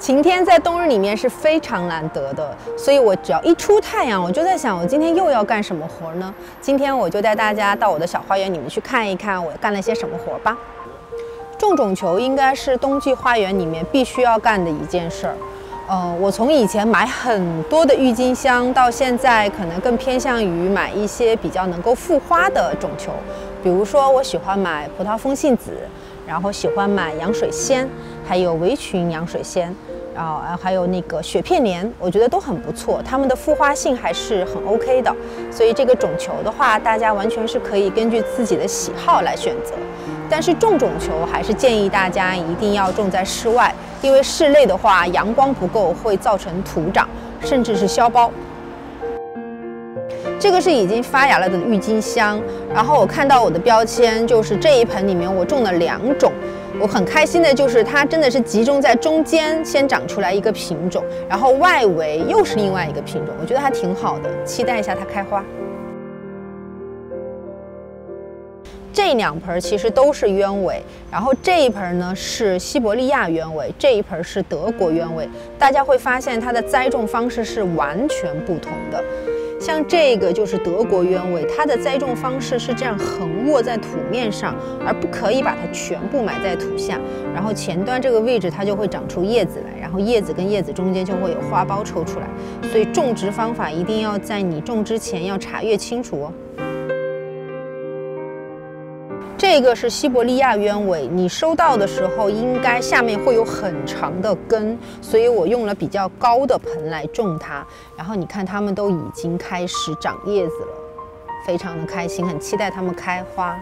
晴天在冬日里面是非常难得的，所以我只要一出太阳，我就在想，我今天又要干什么活呢？今天我就带大家到我的小花园里面去看一看我干了些什么活吧。种种球应该是冬季花园里面必须要干的一件事儿。我从以前买很多的郁金香，到现在可能更偏向于买一些比较能够复花的种球，比如说我喜欢买葡萄风信子，然后喜欢买洋水仙，还有围裙洋水仙。还有那个雪片莲，我觉得都很不错，它们的复花性还是很 OK 的。所以这个种球的话，大家完全是可以根据自己的喜好来选择。但是种球还是建议大家一定要种在室外，因为室内的话阳光不够会造成土长，甚至是消苞。这个是已经发芽了的郁金香，然后我看到我的标签，就是这一盆里面我种了2种。我很开心的就是它真的是集中在中间先长出来一个品种，然后外围又是另外一个品种，我觉得还挺好的，期待一下它开花。这2盆其实都是鸢尾，然后这一盆呢是西伯利亚鸢尾，这一盆是德国鸢尾，大家会发现它的栽种方式是完全不同的。像这个就是德国鸢尾，它的栽种方式是这样横卧在土面上，而不可以把它全部埋在土下。然后前端这个位置它就会长出叶子来，然后叶子跟叶子中间就会有花苞抽出来。所以种植方法一定要在你种之前要查阅清楚哦。这个是西伯利亚鸢尾，你收到的时候应该下面会有很长的根，所以我用了比较高的盆来种它。然后你看它们都已经开始长叶子了，非常的开心，很期待它们开花。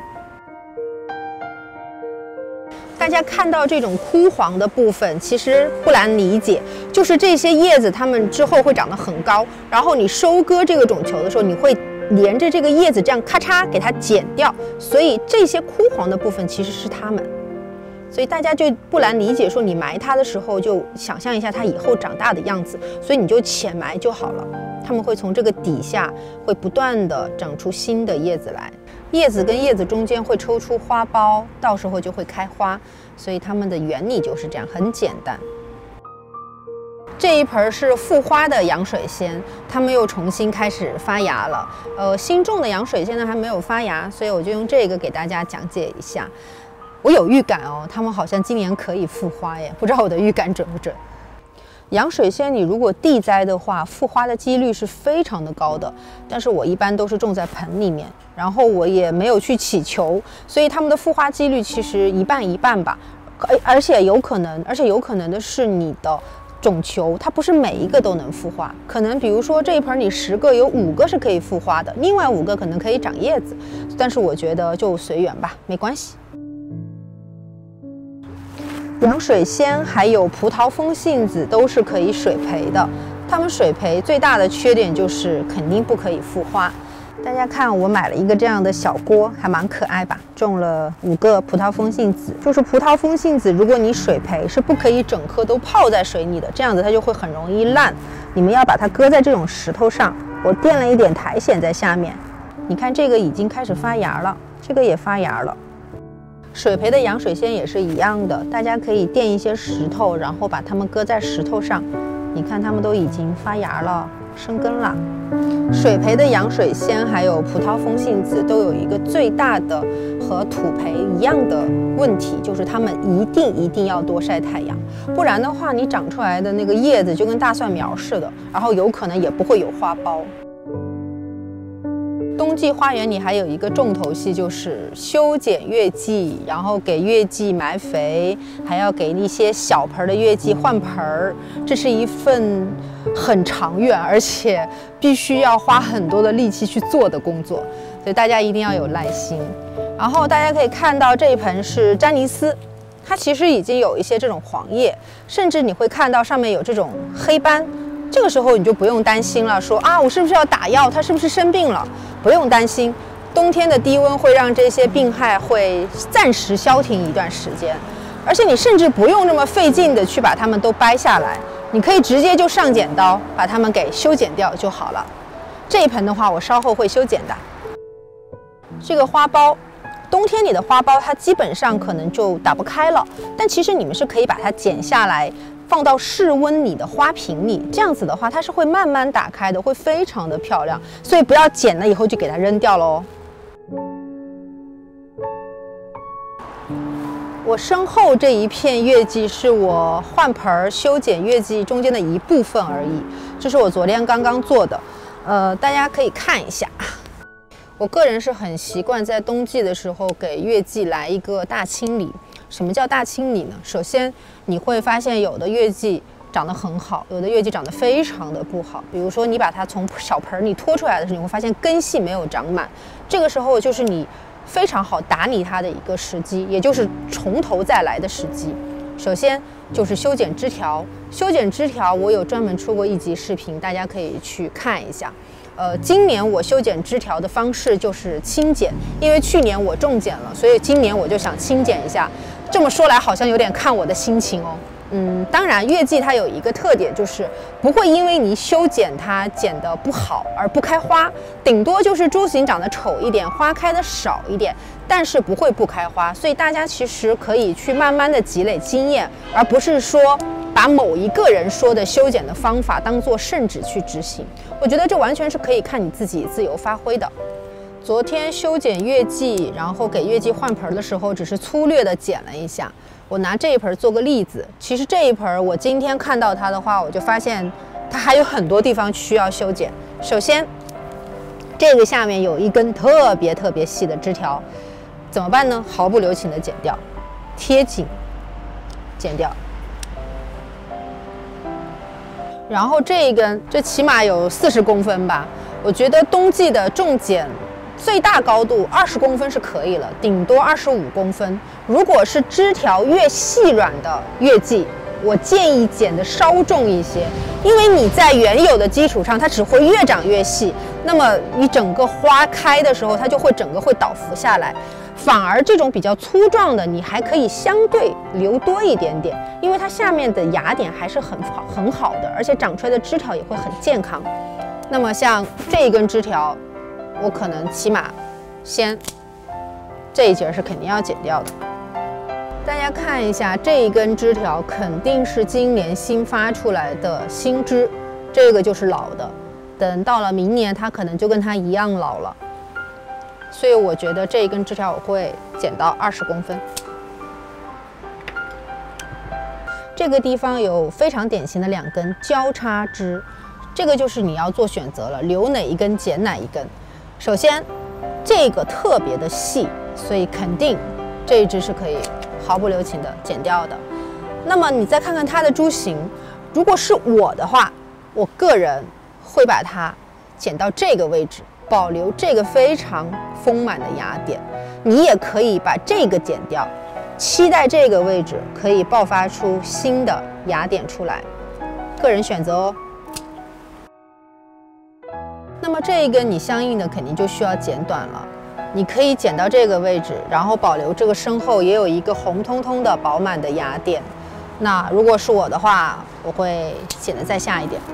大家看到这种枯黄的部分，其实不难理解，就是这些叶子它们之后会长得很高，然后你收割这个种球的时候，你会连着这个叶子这样咔嚓给它剪掉，所以这些枯黄的部分其实是它们，所以大家就不难理解，说你埋它的时候就想象一下它以后长大的样子，所以你就浅埋就好了。它们会从这个底下会不断的长出新的叶子来，叶子跟叶子中间会抽出花苞，到时候就会开花，所以它们的原理就是这样，很简单。这一盆是复花的洋水仙，它们又重新开始发芽了。新种的洋水仙呢还没有发芽，所以我就用这个给大家讲解一下。我有预感哦，它们好像今年可以复花耶，不知道我的预感准不准。洋水仙你如果地栽的话，复花的几率是非常的高的，但是我一般都是种在盆里面，然后我也没有去起球，所以它们的复花几率其实一半一半吧。而且有可能的是你的种球它不是每一个都能复花，可能比如说这一盆你10个有5个是可以复花的，另外5个可能可以长叶子，但是我觉得就随缘吧，没关系。洋水仙还有葡萄风信子都是可以水培的，它们水培最大的缺点就是肯定不可以复花。大家看，我买了一个这样的小锅，还蛮可爱吧？种了5个葡萄风信子，就是葡萄风信子，如果你水培是不可以整颗都泡在水里的，这样子它就会很容易烂。你们要把它搁在这种石头上，我垫了一点苔藓在下面。你看这个已经开始发芽了，这个也发芽了。水培的洋水仙也是一样的，大家可以垫一些石头，然后把它们搁在石头上。你看它们都已经发芽了，生根了。水培的洋水仙还有葡萄风信子都有一个最大的和土培一样的问题，就是它们一定要多晒太阳，不然的话你长出来的那个叶子就跟大蒜苗似的，然后有可能也不会有花苞。冬季花园里还有一个重头戏，就是修剪月季，然后给月季埋肥，还要给一些小盆的月季换盆儿。这是一份很长远，而且必须要花很多的力气去做的工作，所以大家一定要有耐心。然后大家可以看到这一盆是詹尼斯，它其实已经有一些这种黄叶，甚至你会看到上面有这种黑斑。这个时候你就不用担心了，说啊，我是不是要打药？它是不是生病了？不用担心，冬天的低温会让这些病害会暂时消停一段时间，而且你甚至不用那么费劲的去把它们都掰下来，你可以直接就上剪刀把它们给修剪掉就好了。这一盆的话，我稍后会修剪的。这个花苞，冬天里的花苞它基本上可能就打不开了，但其实你们是可以把它剪下来。 放到室温里的花瓶里，这样子的话它是会慢慢打开的，会非常的漂亮。所以不要剪了以后就给它扔掉了哦。我身后这一片月季是我换盆修剪月季中间的一部分而已，这是我昨天刚刚做的，大家可以看一下。我个人是很习惯在冬季的时候给月季来一个大清理。什么叫大清理呢？首先你会发现有的月季长得很好，有的月季长得非常的不好。比如说你把它从小盆里拖出来的时候，你会发现根系没有长满，这个时候就是你非常好打理它的一个时机，也就是从头再来的时机。首先就是修剪枝条，修剪枝条我有专门出过一集视频，大家可以去看一下。今年我修剪枝条的方式就是轻剪，因为去年我重剪了，所以今年我就想轻剪一下。这么说来好像有点看我的心情哦。当然月季它有一个特点，就是不会因为你修剪它剪得不好而不开花，顶多就是株型长得丑一点，花开的少一点，但是不会不开花。所以大家其实可以去慢慢的积累经验，而不是说把某一个人说的修剪的方法当做圣旨去执行。我觉得这完全是可以看你自己自由发挥的。昨天修剪月季，然后给月季换盆的时候，只是粗略的剪了一下。我拿这一盆做个例子，其实这一盆我今天看到它的话，我就发现它还有很多地方需要修剪。首先，这个下面有一根特别细的枝条，怎么办呢？毫不留情的剪掉，贴紧剪掉。然后这一根，这起码有40公分吧。我觉得冬季的重剪最大高度20公分是可以了，顶多25公分。如果是枝条越细软的月季，我建议剪得稍重一些，因为你在原有的基础上，它只会越长越细，那么你整个花开的时候，它就会整个会倒伏下来。反而这种比较粗壮的，你还可以相对留多一点点，因为它下面的芽点还是很好的，而且长出来的枝条也会很健康。那么像这一根枝条，我可能起码先这一节是肯定要剪掉的。大家看一下这一根枝条，肯定是今年新发出来的新枝，这个就是老的，等到了明年它可能就跟它一样老了。所以我觉得这一根枝条我会剪到20公分。这个地方有非常典型的2根交叉枝，这个就是你要做选择了，留哪一根剪哪一根。首先这个特别的细，所以肯定这一支是可以毫不留情的剪掉的。那么你再看看它的株型，如果是我的话，我个人会把它剪到这个位置，保留这个非常丰满的芽点。你也可以把这个剪掉，期待这个位置可以爆发出新的芽点出来，个人选择哦。那么这一根你相应的肯定就需要剪短了，你可以剪到这个位置，然后保留这个身后也有一个红彤彤的饱满的芽点。那如果是我的话，我会剪得再下一点。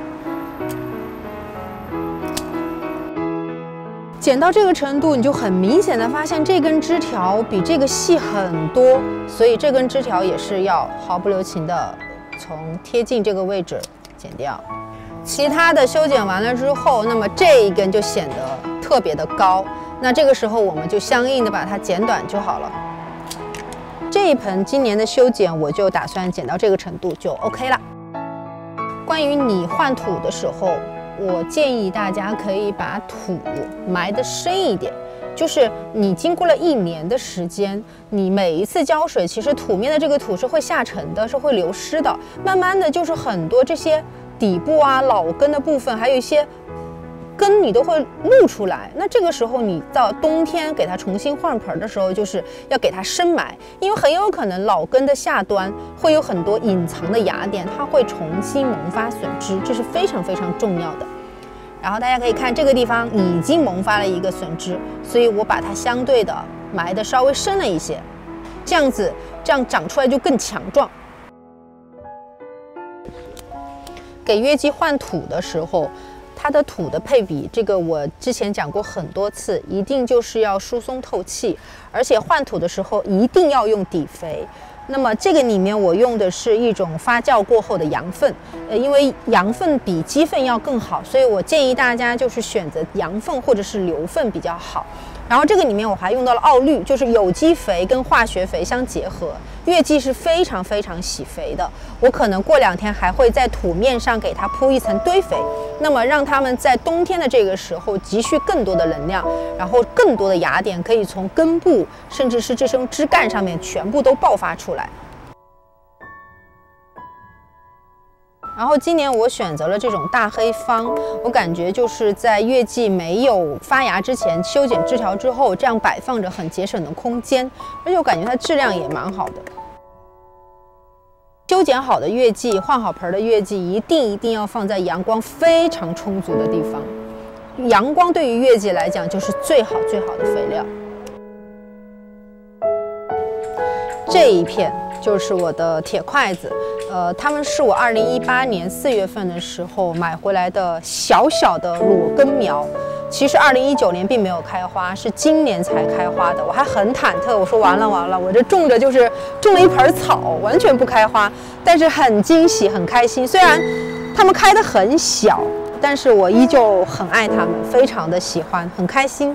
剪到这个程度，你就很明显的发现这根枝条比这个细很多，所以这根枝条也是要毫不留情的从贴近这个位置剪掉。其他的修剪完了之后，那么这一根就显得特别的高，那这个时候我们就相应的把它剪短就好了。这一盆今年的修剪我就打算剪到这个程度就 OK 了。关于你换土的时候，我建议大家可以把土埋得深一点，就是你经过了1年的时间，你每一次浇水，其实土面的这个土是会下沉的，是会流失的。慢慢的就是很多这些底部啊、老根的部分，还有一些根你都会露出来。那这个时候你到冬天给它重新换盆的时候，就是要给它深埋，因为很有可能老根的下端会有很多隐藏的芽点，它会重新萌发笋枝，这是非常重要的。然后大家可以看这个地方已经萌发了一个笋枝，所以我把它相对的埋的稍微深了一些，这样长出来就更强壮。给月季换土的时候，它的土的配比，这个我之前讲过很多次，一定就是要疏松透气，而且换土的时候一定要用底肥。 那么这个里面我用的是一种发酵过后的羊粪，因为羊粪比鸡粪要更好，所以我建议大家就是选择羊粪或者是牛粪比较好。然后这个里面我还用到了奥氯，就是有机肥跟化学肥相结合。月季是非常非常喜肥的，我可能过2天还会在土面上给它铺一层堆肥，那么让它们在冬天的这个时候积蓄更多的能量，然后更多的芽点可以从根部甚至是这种枝干上面全部都爆发出来。然后今年我选择了这种大黑方，我感觉就是在月季没有发芽之前修剪枝条之后，这样摆放着很节省的空间，而且我感觉它质量也蛮好的。修剪好的月季，换好盆的月季，一定要放在阳光非常充足的地方。阳光对于月季来讲就是最好的肥料。这一片就是我的铁筷子，它们是我2018年4月份的时候买回来的小小的裸根苗。其实2019年并没有开花，是今年才开花的。我还很忐忑，我说完了，我这种着就是种了一盆草，完全不开花。但是很惊喜，很开心。虽然它们开得很小，但是我依旧很爱它们，非常的喜欢，很开心。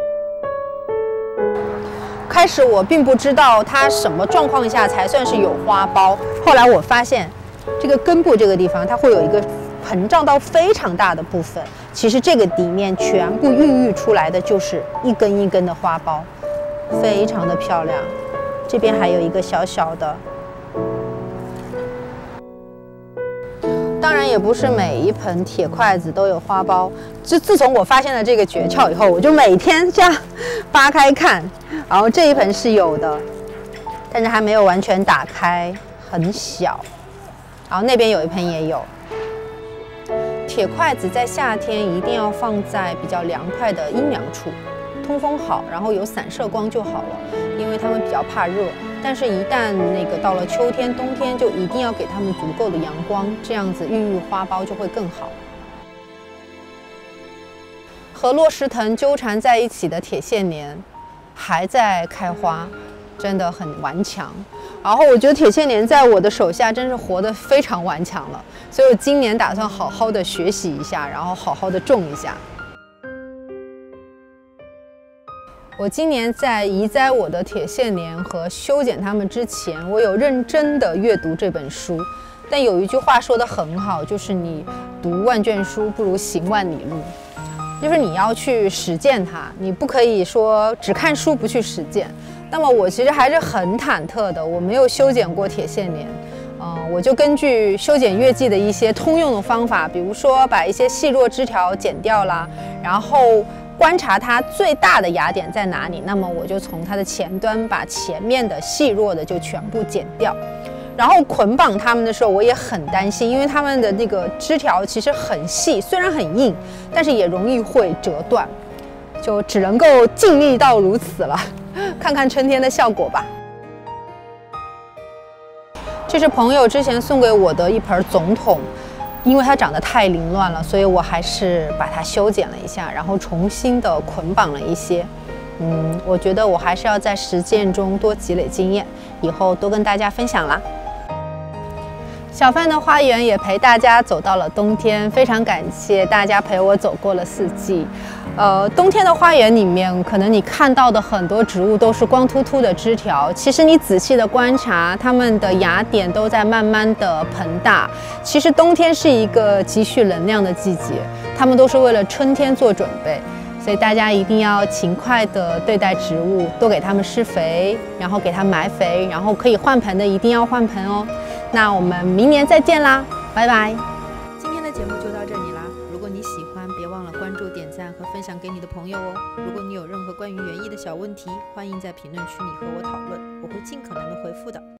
开始我并不知道它什么状况下才算是有花苞，后来我发现这个根部这个地方它会有一个膨胀到非常大的部分，其实这个里面全部孕育出来的就是一根一根的花苞，非常的漂亮。这边还有一个小小的。当然也不是每一盆铁筷子都有花苞，自从我发现了这个诀窍以后，我就每天这样扒开看，然后这一盆是有的，但是还没有完全打开，很小。然后那边有一盆也有。铁筷子在夏天一定要放在比较凉快的阴凉处，通风好，然后有散射光就好了，因为它们比较怕热。但是，一旦到了秋天、冬天，就一定要给它们足够的阳光，这样子孕育花苞就会更好。和落石藤纠缠在一起的铁线莲还在开花，真的很顽强。然后我觉得铁线莲在我的手下真是活得非常顽强了，所以我今年打算好好的学习一下，然后好好的种一下。我今年在移栽我的铁线莲和修剪它们之前，我有认真的阅读这本书。但有一句话说得很好，就是你读万卷书不如行万里路，就是你要去实践它，你不可以说只看书不去实践。那么我其实还是很忐忑的，我没有修剪过铁线莲，我就根据修剪月季的一些通用的方法，比如说把一些细弱枝条剪掉啦，然后观察它最大的芽点在哪里，那么我就从它的前端把前面的细弱的就全部剪掉。然后捆绑它们的时候，我也很担心，因为它们的那个枝条其实很细，虽然很硬，但是也容易会折断，就只能够尽力到如此了，看看春天的效果吧。这是朋友之前送给我的一盆总统。因为它长得太凌乱了，所以我还是把它修剪了一下，然后重新的捆绑了一些。我觉得我还是要在实践中多积累经验，以后多跟大家分享啦。小范的花园也陪大家走到了冬天，非常感谢大家陪我走过了4季。冬天的花园里面，可能你看到的很多植物都是光秃秃的枝条，其实你仔细的观察，它们的芽点都在慢慢的膨大。其实冬天是一个积蓄能量的季节，它们都是为了春天做准备，所以大家一定要勤快的对待植物，多给它们施肥，然后给它埋肥，然后可以换盆的一定要换盆哦。那我们明年再见啦，拜拜。 今天的节目就到这里啦，如果你喜欢，别忘了关注、点赞和分享给你的朋友哦。如果你有任何关于园艺的小问题，欢迎在评论区里和我讨论，我会尽可能的回复的。